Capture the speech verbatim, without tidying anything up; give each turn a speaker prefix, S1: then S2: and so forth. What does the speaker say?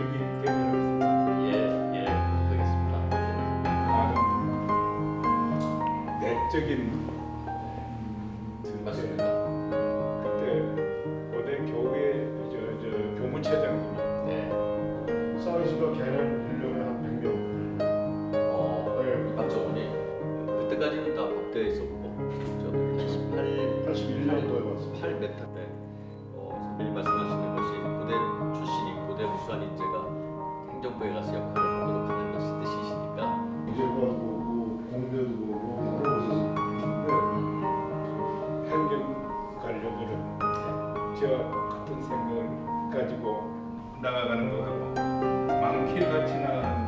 S1: 기억이 되는
S2: 예, 예, 그러겠습니다.
S1: 나는 내적인
S2: 맞습니다.
S1: 그때 고대 교회 저, 저 교무처장님이
S2: 네.
S1: 서울시가 개는 일 년에 한 백 명.
S2: 어,
S1: 네.
S2: 박정훈이 그때까지는 다 법대에 있었고, 저 팔십팔,
S1: 팔십일 년도에 왔어.
S2: 팔 몇 타 때. 어, 선배님 말씀하시는 것이 고대 출신이 고대 무수한 인재가 행정부에 가서 역할을 하도록 하는 것이 뜻이시니까.
S1: 이제가 보고 공대도 보고 여러 곳에서 있는데 행정 가려고는 저와 같은 생각을 가지고 나아가는 거 하고 망킬같이 나가는